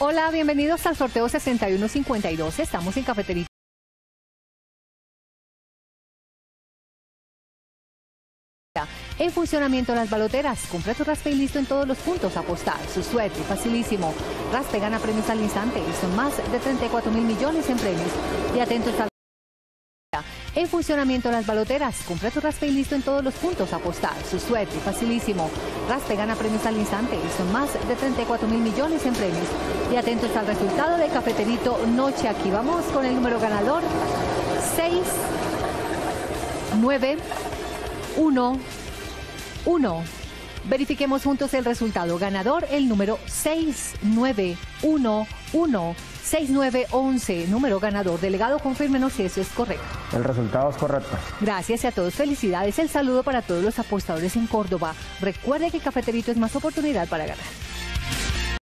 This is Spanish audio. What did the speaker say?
Hola, bienvenidos al sorteo 6152. Estamos en Cafetería. En funcionamiento las baloteras. Compra tu raspe y listo en todos los puntos. Apostar, su suerte, facilísimo. Raspe gana premios al instante y son más de 34.000 millones en premios. Y atentos al... En funcionamiento las baloteras. Compra tu raspe y listo en todos los puntos. Apostar, su suerte, facilísimo. Raspe gana premios al instante y son más de 34.000 millones en premios. Y atentos al resultado de Cafeterito Noche. Aquí vamos con el número ganador 691. Verifiquemos juntos el resultado. Ganador el número 6911. Número ganador. Delegado, confírmenos si eso es correcto. El resultado es correcto. Gracias y a todos felicidades. El saludo para todos los apostadores en Córdoba. Recuerde que Cafeterito es más oportunidad para ganar.